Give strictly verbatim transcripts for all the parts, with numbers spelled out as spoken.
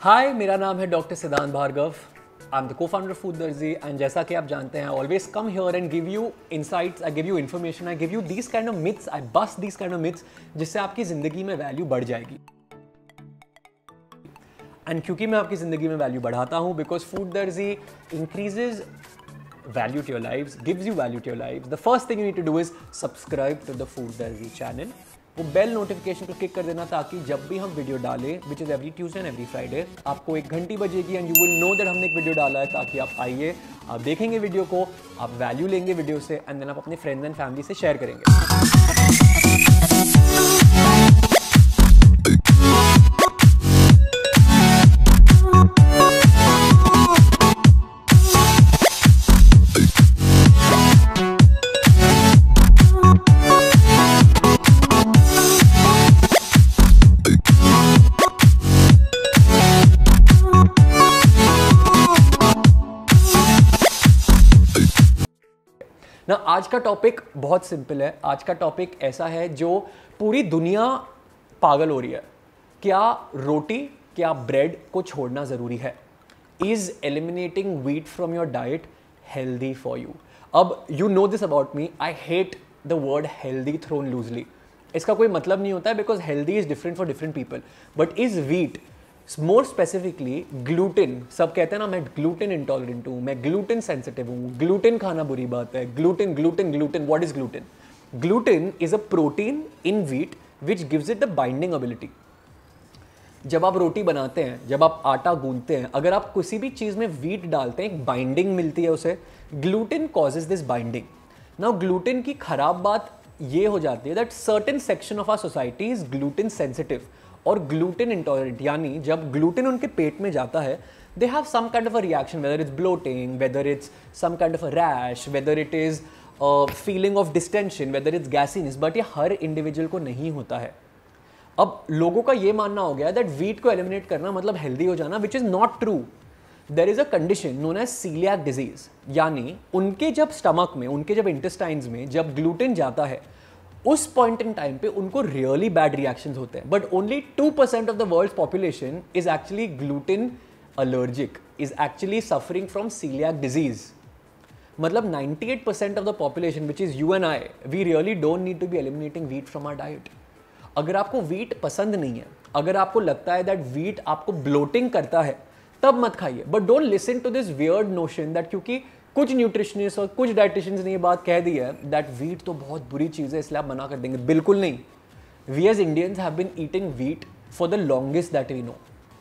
हाय, मेरा नाम है doctor Siddhant Bhargava. I am the co-founder food Darzi and जैसा कि आप जानते हैं, I always come here and give you insights, I give you information, I give you these kind of myths, I bust these kind of myths जिससे आपकी जिंदगी में value बढ़ जाएगी। एंड क्योंकि मैं आपकी जिंदगी में वैल्यू बढ़ाता हूं, because food Darzi increases value to your lives, gives you value to your lives, the first thing you need to do is subscribe to the Food Darzi channel. वो बेल नोटिफिकेशन को click कर देना ताकि जब भी हम वीडियो डालें, which is every Tuesday and every Friday, आपको एक घंटी बजेगी and you will know that हमने एक वीडियो डाला है, ताकि आप आइए, आप देखेंगे वीडियो को, आप वैल्यू लेंगे वीडियो से एंड देन आप अपने फ्रेंड्स एंड फैमिली से शेयर करेंगे। ना आज का टॉपिक बहुत सिंपल है। आज का टॉपिक ऐसा है जो पूरी दुनिया पागल हो रही है। क्या रोटी, क्या ब्रेड को छोड़ना ज़रूरी है? Is eliminating wheat from your diet healthy for you? अब you know this about me, I hate the word healthy thrown loosely. इसका कोई मतलब नहीं होता है, because healthy is different for different people. But is wheat, more specifically gluten, सब कहते हैं ना मैं ग्लूटेन इंटॉलरेंट हूँ, मैं ग्लूटेन सेंसिटिव हूँ, ग्लूटेन खाना बुरी बात है, gluten gluten gluten what is gluten? Gluten is a protein in wheat which gives it the binding ability. जब आप रोटी बनाते हैं, जब आप आटा गूंथते हैं, अगर आप किसी भी चीज़ में व्हीट डालते हैं, एक बाइंडिंग मिलती है उसे, gluten causes this binding. Now gluten की खराब बात ये हो जाती है that certain section of our society is gluten sensitive और ग्लूटेन इंटॉलरेंट, यानी जब ग्लूटेन उनके पेट में जाता है, they have some kind of a reaction, whether it's bloating, whether it's some kind of a rash, whether it is feeling of distension, whether it's gassiness. But ये हर इंडिविजुअल को नहीं होता है। अब लोगों का ये मानना हो गया दैट व्हीट को एलिमिनेट करना मतलब हेल्दी हो जाना, which is not true. There is a condition known as coeliac disease, यानी उनके जब स्टमक में, उनके जब इंटेस्टाइन्स में जब ग्लूटेन जाता है, उस पॉइंट इन टाइम पे उनको रियली बैड रिएक्शंस होते हैं। But only two percent of the world population is actually gluten allergic, is actually suffering from coeliac disease. मतलब ninety eight percent of the population which is you and I, we really don't need to be eliminating wheat from our diet. अगर आपको wheat पसंद नहीं है, अगर आपको लगता है दैट व्हीट आपको ब्लोटिंग करता है, तब मत खाइए। But don't listen to this weird notion that क्योंकि कुछ न्यूट्रिशनिस्ट और कुछ डाइटिशियंस ने ये बात कह दी है दैट व्हीट तो बहुत बुरी चीज़ है, इसलिए आप मना कर देंगे। बिल्कुल नहीं। We as Indians have been eating wheat for the longest that we know.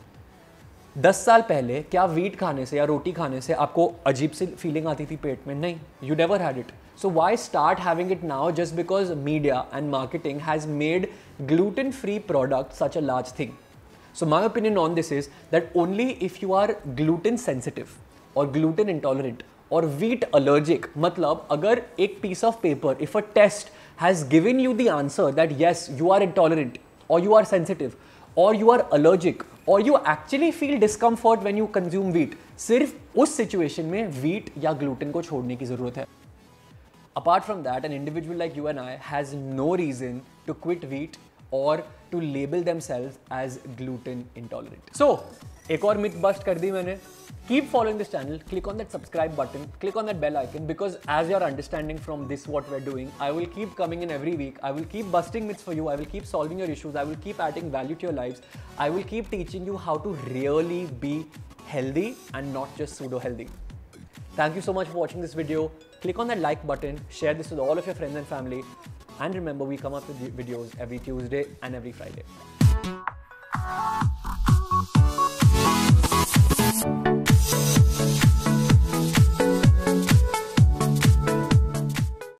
दस साल पहले क्या व्हीट खाने से या रोटी खाने से आपको अजीब सी फीलिंग आती थी पेट में? नहीं, you never had it. So why start having it now just because media and marketing has made gluten free product such a large thing? So my opinion on this is that only if you are gluten sensitive or gluten intolerant or wheat allergic, मतलब अगर एक piece of paper, if a test has given you the answer that yes you are intolerant or you are sensitive or you are allergic or you actually feel discomfort when you consume wheat, सिर्फ उस situation में wheat या gluten को छोड़ने की ज़रूरत है। Apart from that, an individual like you and I has no reason to quit wheat or to label themselves as gluten intolerant. So, एक और myth bust कर दी मैंने. Keep following this channel, click on that subscribe button, click on that bell icon, because as you're understanding from this what we're doing, I will keep coming in every week. I will keep busting myths for you. I will keep solving your issues. I will keep adding value to your lives. I will keep teaching you how to really be healthy and not just pseudo healthy. Thank you so much for watching this video. Click on that like button, share this with all of your friends and family. And remember, we come up with videos every Tuesday and every Friday.